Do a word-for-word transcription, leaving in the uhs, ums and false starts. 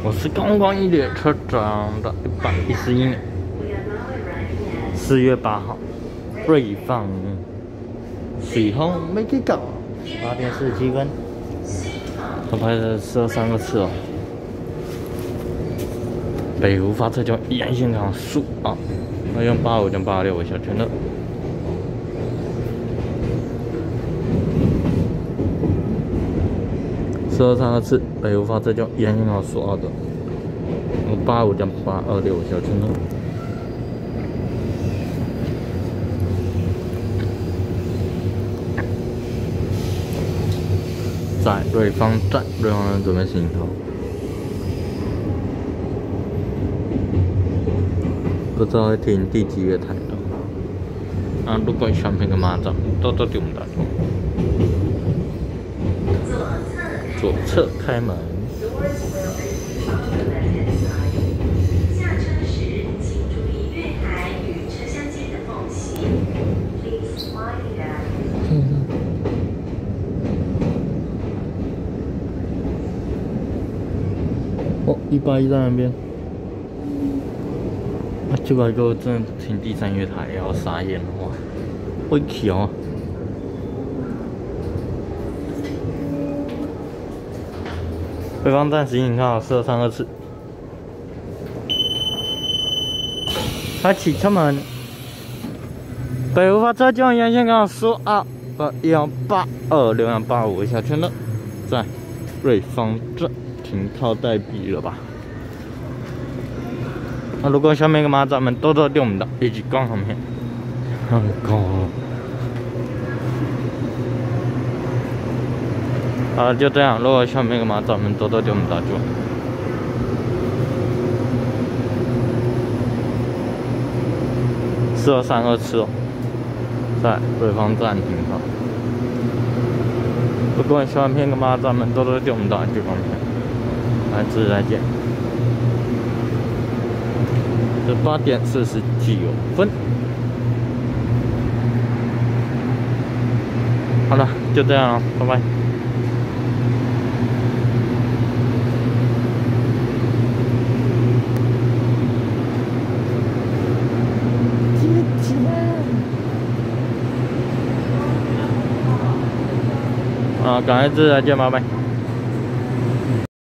我是观光一列车长的一百一十一年四月八号，瑞放水洪没给搞，八点四十七分，我拍了十二三个次哦。北湖发车就沿线港数啊，我用八五点八六为小圈的。 十二三二次，北湖发车就沿线港数二的，我八五点八二六小圈的。 在瑞芳站，瑞芳站准备行头，不知道会停第几月台的。啊，如果选平个马站，多多点大钟。左侧开门。 下车时请注意月台与车厢间的缝隙。Please mind that. 哦，一八一在那边。啊，结果给我真的停第三月台，要傻眼了哇！会气哦。北方站行警号十二三二次，开启车门。北湖发车就沿线港数二八幺八二六幺八五下圈了，在瑞芳站。 停靠待毙了吧？那、啊、如果下面个马咱们多多点我们的一起讲后面，很高。好了，就这样。如果下面个马咱们多多点我们的就。四二三二次哦，在瑞芳站停靠。如果下面个马咱们多多点我们的就方面。 下次再见。这八点四十九分。好了，就这样了，拜拜。啊，感谢支持，再见，拜拜。